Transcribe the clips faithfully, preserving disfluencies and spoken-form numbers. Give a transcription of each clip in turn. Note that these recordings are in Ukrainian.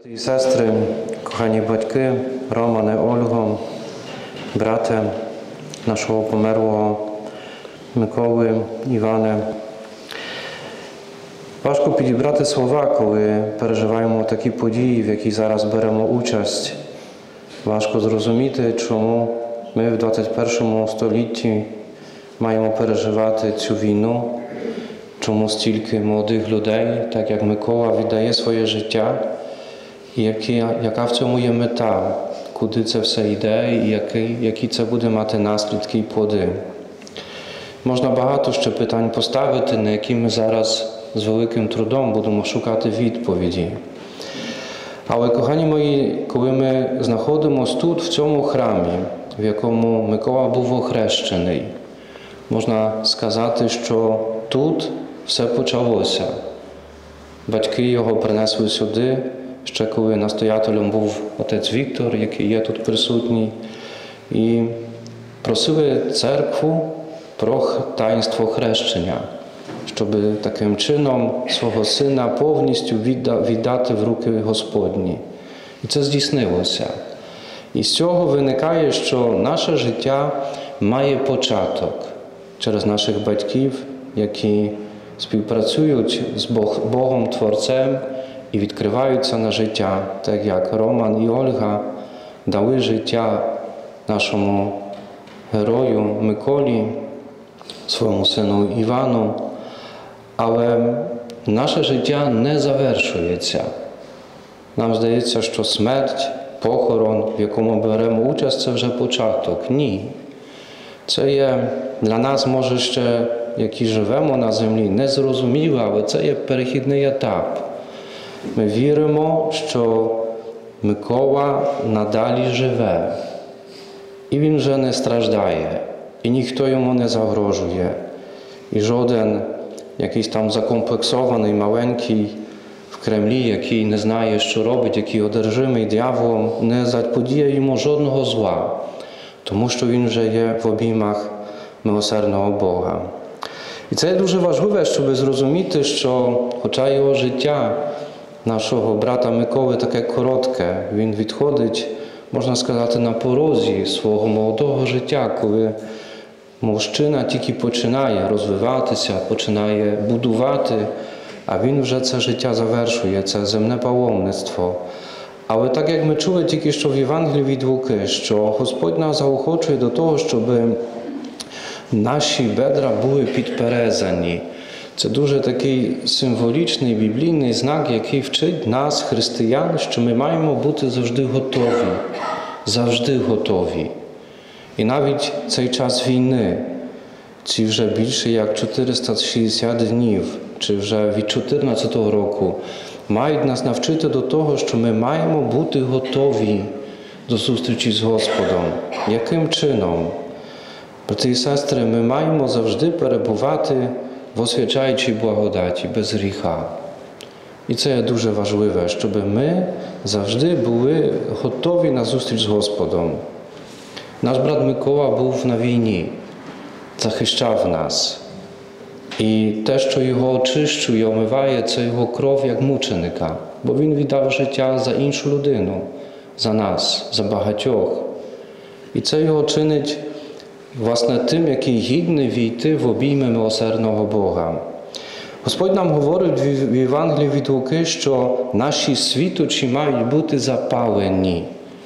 І сестри, кохані батьки, Романе, Ольго, брате нашого померлого Миколи, Іване. Важко підібрати слова, коли переживаємо такі події, в які зараз беремо участь. Важко зрозуміти, чому ми в двадцять першому столітті маємо переживати цю війну, чому стільки молодих людей, так як Микола, віддає своє життя, і які, яка в цьому є мета, куди це все йде і які, які це буде мати наслідки і плоди. Можна багато ще питань поставити, на які ми зараз з великим трудом будемо шукати відповіді. Але, кохані мої, коли ми знаходимося тут, в цьому храмі, в якому Микола був охрещений, можна сказати, що тут все почалося. Батьки його принесли сюди, ще коли настоятелем був отець Віктор, який є тут присутній, і просили церкву про таїнство хрещення, щоб таким чином свого сина повністю віддати в руки Господні. І це здійснилося. І з цього виникає, що наше життя має початок через наших батьків, які співпрацюють з Богом Творцем і відкриваються на життя, так як Роман і Ольга дали життя нашому герою Миколі, своєму сину Івану. Але наше життя не завершується. Нам здається, що смерть, похорон, в якому беремо участь, це вже початок. Ні. Це є для нас, може, ще, які живемо на землі, незрозуміло, але це є перехідний етап. Ми віримо, що Микола надалі живе, і він вже не страждає, і ніхто йому не загрожує. І жоден якийсь там закомплексований, маленький в Кремлі, який не знає, що робить, який одержимий дияволом, не заподіє йому жодного зла, тому що він вже є в обіймах милосердного Бога. І це є дуже важливо, щоб зрозуміти, що хоча його життя, нашого брата Миколи, таке коротке, він відходить, можна сказати, на порозі свого молодого життя, коли мужчина тільки починає розвиватися, починає будувати, а він вже це життя завершує, це земне паломництво. Але так як ми чули тільки що в Євангелії від Луки, що Господь нас заохочує до того, щоб наші бедра були підперезані. Це дуже такий символічний біблійний знак, який вчить нас, християн, що ми маємо бути завжди готові, завжди готові. І навіть цей час війни, ці вже більше як чотириста шістдесят днів, чи вже від чотирнадцятого року, мають нас навчити до того, що ми маємо бути готові до зустрічі з Господом. Яким чином? Брати і сестри, ми маємо завжди перебувати в освячаючій благодаті, без гріха. І це є дуже важливе, щоб ми завжди були готові на зустріч з Господом. Наш брат Микола був на війні, захищав нас. І те, що його очищує, омиває, це його кров як мученика, бо він віддав життя за іншу людину, за нас, за багатьох. І це його чинить, власне, тим, який гідний війти в обійми милосердного Бога. Господь нам говорить в Євангелії від Луки, що наші світочі мають бути запалені.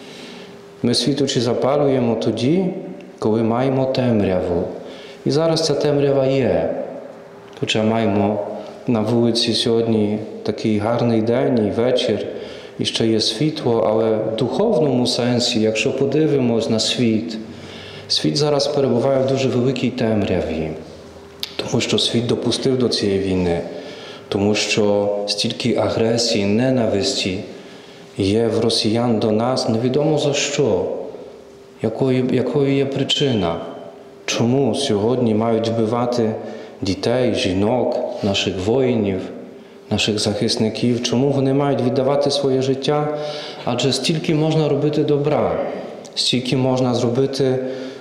Ми світочі запалюємо тоді, коли маємо темряву. І зараз ця темрява є. Хоча маємо на вулиці сьогодні такий гарний день і вечір, і ще є світло, але в духовному сенсі, якщо подивимось на світ, світ зараз перебуває в дуже великій темряві, тому що світ допустив до цієї війни, тому що стільки агресії, ненависті є в росіян до нас, невідомо за що, якою, якою є причина, чому сьогодні мають вбивати дітей, жінок, наших воїнів, наших захисників, чому вони мають віддавати своє життя, адже стільки можна робити добра, стільки можна зробити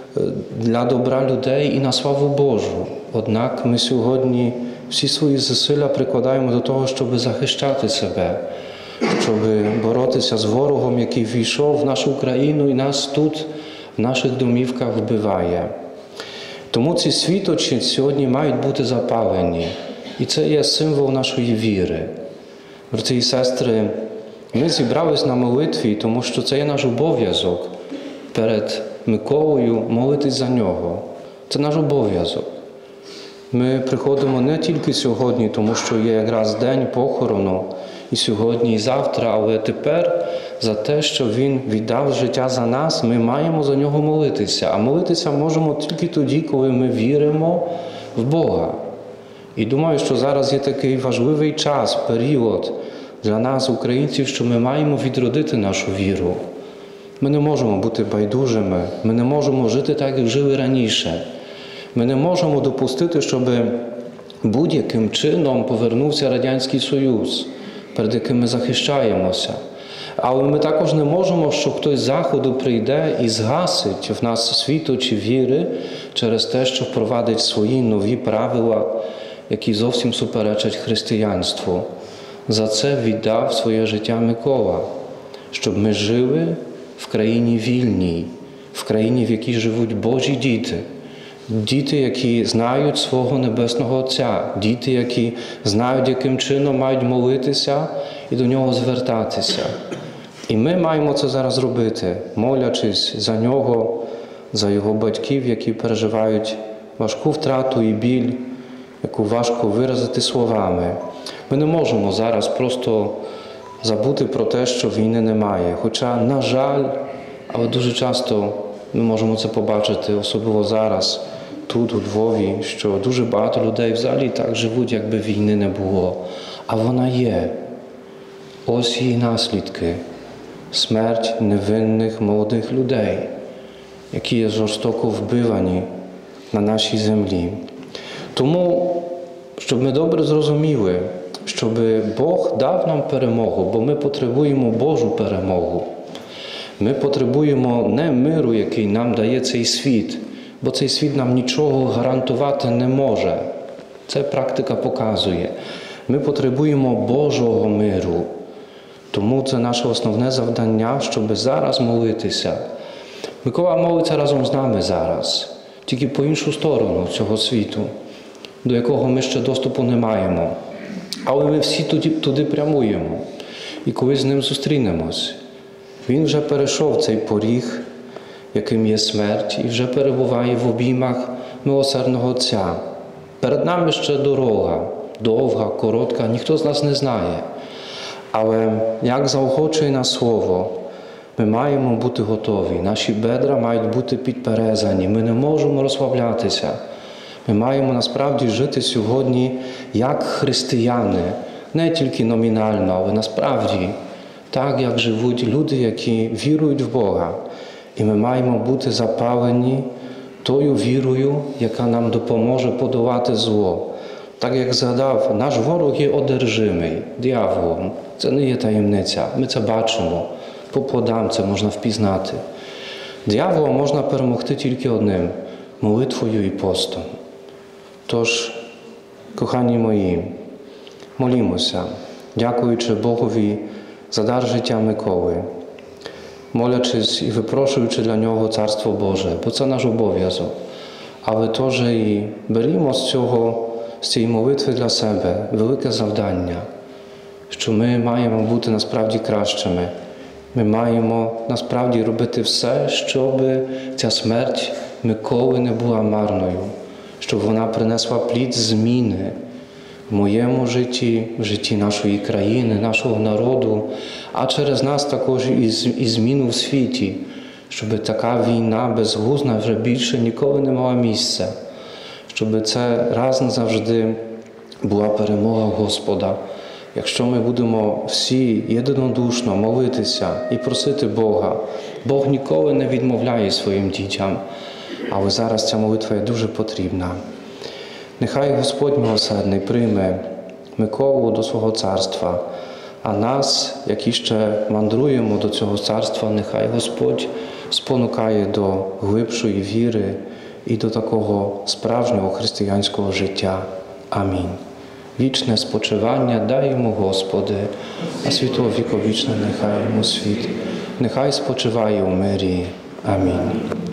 для добра людей і на славу Божу. Однак ми сьогодні всі свої зусилля прикладаємо до того, щоб захищати себе, щоб боротися з ворогом, який війшов в нашу країну і нас тут, в наших домівках, вбиває. Тому ці світочі сьогодні мають бути запалені. І це є символ нашої віри. Брати і сестри, ми зібрались на молитві, тому що це є наш обов'язок перед Миколою молитись за нього. Це наш обов'язок. Ми приходимо не тільки сьогодні, тому що є якраз день похорону, і сьогодні, і завтра, але тепер за те, що Він віддав життя за нас, ми маємо за нього молитися. А молитися можемо тільки тоді, коли ми віримо в Бога. І думаю, що зараз є такий важливий час, період для нас, українців, що ми маємо відродити нашу віру. Ми не можемо бути байдужими, ми не можемо жити так, як жили раніше. Ми не можемо допустити, щоб будь-яким чином повернувся Радянський Союз, перед яким ми захищаємося. Але ми також не можемо, що хтось з Заходу прийде і згасить в нас світочі віри через те, що впровадить свої нові правила, які зовсім суперечать християнству. За це віддав своє життя Микола, щоб ми жили в країні вільній, в країні, в якій живуть Божі діти. Діти, які знають свого Небесного Отця, діти, які знають, яким чином мають молитися і до Нього звертатися. І ми маємо це зараз робити, молячись за Нього, за Його батьків, які переживають важку втрату і біль, яку важко виразити словами. Ми не можемо зараз просто забути про те, що війни немає. Хоча, на жаль, але дуже часто ми можемо це побачити, особливо зараз, тут, у Львові, що дуже багато людей взагалі так живуть, якби війни не було. А вона є. Ось її наслідки. Смерть невинних молодих людей, які є жорстоко вбивані на нашій землі. Тому, щоб ми добре зрозуміли, щоб Бог дав нам перемогу, бо ми потребуємо Божу перемогу. Ми потребуємо не миру, який нам дає цей світ, бо цей світ нам нічого гарантувати не може. Це практика показує. Ми потребуємо Божого миру. Тому це наше основне завдання, щоб зараз молитися. Микола молиться разом з нами зараз, тільки по іншу сторону цього світу, до якого ми ще доступу не маємо. Але ми всі туди, туди прямуємо і колись з ним зустрінемось. Він вже перейшов цей поріг, яким є смерть, і вже перебуває в обіймах милосердного Отця. Перед нами ще дорога, довга, коротка, ніхто з нас не знає. Але як заохочує нас Слово, ми маємо бути готові. Наші бедра мають бути підперезані. Ми не можемо розслаблятися. Ми маємо насправді жити сьогодні як християни. Не тільки номінально, але насправді так, як живуть люди, які вірують в Бога. І ми маємо бути запалені тою вірою, яка нам допоможе подолати зло. Так як згадав, наш ворог є одержимий дияволом. Це не є таємниця. Ми це бачимо. По плодам це можна впізнати. Диявола можна перемогти тільки одним – молитвою і постом. Тож, кохані мої, молімося, дякуючи Богові за дар життя Миколи, молячись і випрошуючи для нього Царство Боже, бо це наш обов'язок. Але теж і берімо з цього, з цієї молитви для себе велике завдання, що ми маємо бути насправді кращими. Ми маємо насправді робити все, щоб ця смерть Миколи не була марною, щоб вона принесла плід зміни в моєму житті, в житті нашої країни, нашого народу, а через нас також і зміну в світі, щоб така війна безглузна вже більше ніколи не мала місця, щоб це раз назавжди була перемога Господа. Якщо ми будемо всі єдинодушно молитися і просити Бога, Бог ніколи не відмовляє своїм дітям, але зараз ця молитва є дуже потрібна. Нехай Господь милосердний прийме Миколу до свого царства, а нас, які ще мандруємо до цього царства, нехай Господь спонукає до глибшої віри і до такого справжнього християнського життя. Амінь. Вічне спочивання дай йому, Господи, а світло віковічне нехай йому світ. Нехай спочиває у мирі. Амінь.